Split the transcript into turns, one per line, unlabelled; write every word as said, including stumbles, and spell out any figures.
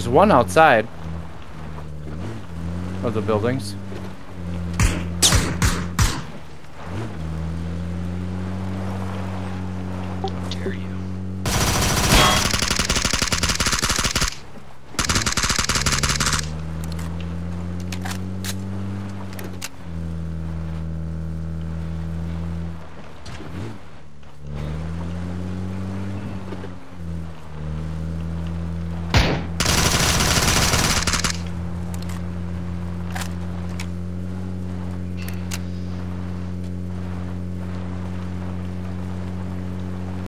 There's one outside of the buildings.
How dare you?